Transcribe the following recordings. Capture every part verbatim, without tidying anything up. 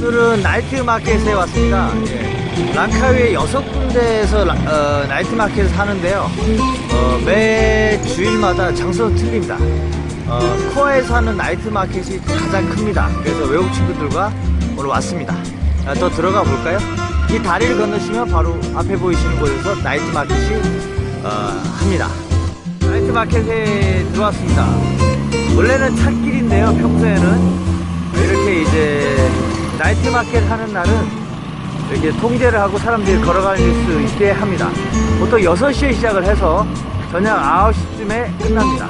오늘은 나이트 마켓에 왔습니다. 예. 랑카위에 여섯 군데에서 어, 나이트 마켓을 하는데요. 어, 매 주일마다 장소는 틀립니다. 어, 코아에서 하는 나이트 마켓이 가장 큽니다. 그래서 외국 친구들과 오늘 왔습니다. 아, 더 들어가 볼까요? 이 다리를 건너시면 바로 앞에 보이시는 곳에서 나이트 마켓이 어, 합니다. 나이트 마켓에 들어왔습니다. 원래는 찻길인데요. 평소에는 이렇게 이제 나이트 마켓 하는 날은 이렇게 통제를 하고 사람들이 걸어갈 수 있게 합니다. 보통 여섯 시에 시작을 해서 저녁 아홉 시쯤에 끝납니다.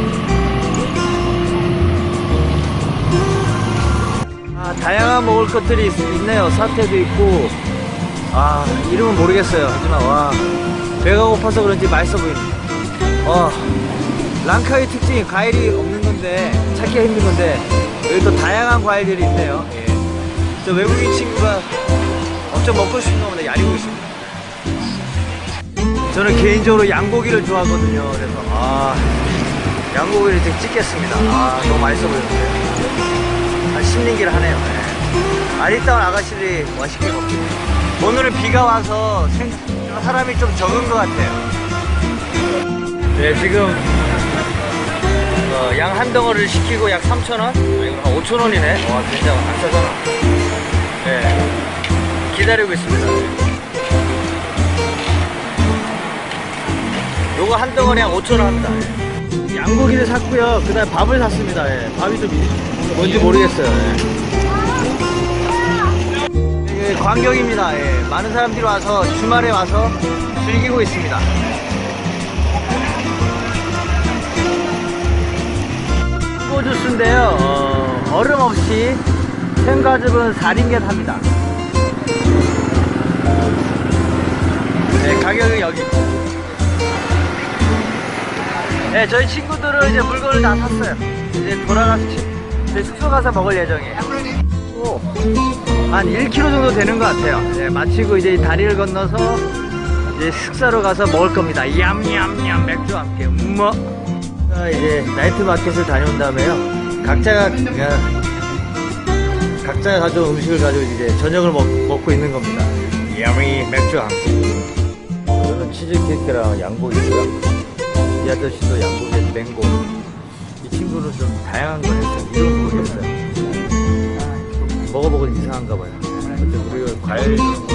아, 다양한 먹을 것들이 있, 있네요. 사태도 있고, 아, 이름은 모르겠어요. 하지만 와, 배가 고파서 그런지 맛있어 보입니다. 어, 랑카위 특징이 과일이 없는 건데, 찾기가 힘든 건데, 여기 또 다양한 과일들이 있네요. 예. 저 외국인 친구가 엄청 먹고 싶은 겁니다. 야리고 있습니다. 저는 개인적으로 양고기를 좋아하거든요. 그래서 아, 양고기를 좀 찍겠습니다. 아, 너무 맛있어 보이는데. 아, 심린기를 하네요. 네. 아리따운 아가씨들이 맛있게 먹고. 오늘은 비가 와서 생, 사람이 좀 적은 것 같아요. 네, 지금 어, 양 한 덩어리를 시키고 약 삼천 원? 아니, 한 오천 원이네. 와, 진짜 안 싸잖아. 네, 기다리고 있습니다. 요거 한 덩어리 한 오천 원 합니다. 예. 양고기를 샀고요. 그 다음에 밥을 샀습니다. 예. 밥이 좀 뭔지 모르겠어요. 예. 이게 광경입니다. 예. 많은 사람들이 와서 주말에 와서 즐기고 있습니다. 망고 주스인데요. 어, 얼음 없이 생과즙은 사 링겟 합니다. 네, 가격은 여기. 네, 저희 친구들은 이제 물건을 다 샀어요. 이제 돌아가서 저희 숙소 가서 먹을 예정이에요. 오, 한 일 킬로미터 정도 되는 것 같아요. 네, 마치고 이제 다리를 건너서 이제 식사로 가서 먹을 겁니다. 얌얌얌 맥주와 함께. 음머. 자, 이제 나이트 마켓을 다녀온 다음에요. 각자가 그냥 각자가 가져온 음식을 가지고 이제 저녁을 먹, 먹고 있는 겁니다. 야미 맥주와 함께. 저는 치즈케이크랑 양고기고요. 이 아저씨도 양고기 맹고. 이 친구는 좀 다양한 걸 했어요. 이름 모르겠어요. 먹어보고 이상한가 봐요. 근데 우리가 과일